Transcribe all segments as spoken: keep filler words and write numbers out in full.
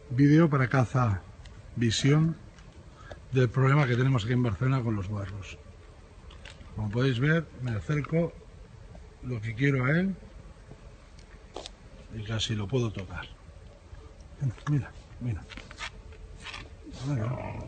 Vídeo para Caza Visión del problema que tenemos aquí en Barcelona con los guarros. Como podéis ver, me acerco lo que quiero a él y casi lo puedo tocar. Mira, mira. Mira.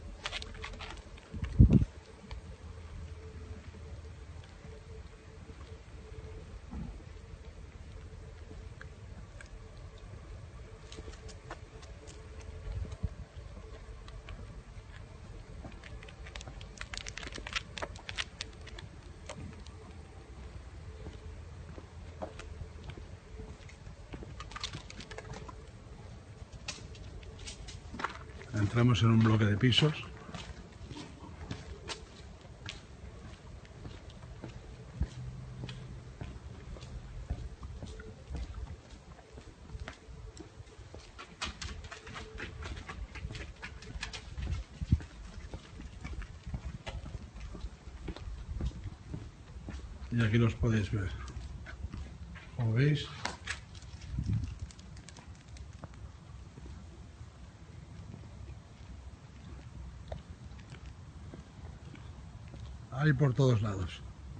Entramos en un bloque de pisos. Y aquí los podéis ver. Como veis, hay por todos lados.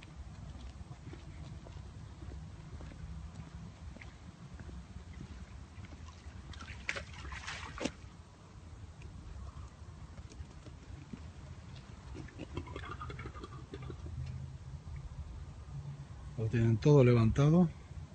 Lo tienen todo levantado.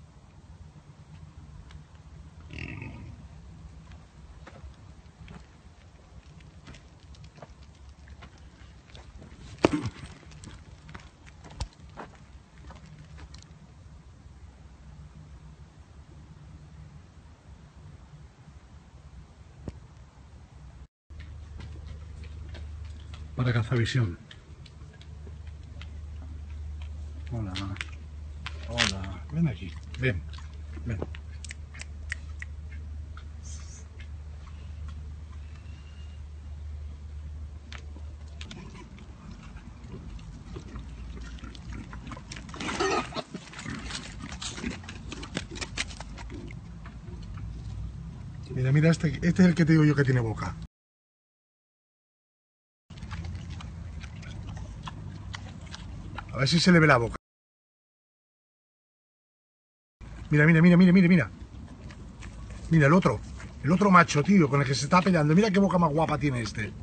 Para Cazavisión. Hola. Hola. Ven aquí. Ven. Ven. Mira, mira, este, este es el que te digo yo que tiene boca. A ver si se le ve la boca. Mira, mira, mira, mira, mira, mira. Mira el otro. El otro macho, tío, con el que se está peleando. Mira qué boca más guapa tiene este.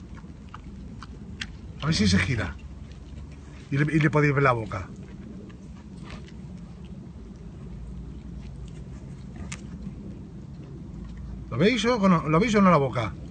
A ver si se gira. Y le, y le podéis ver la boca. ¿Lo veis o no? ¿Lo veis o no la boca?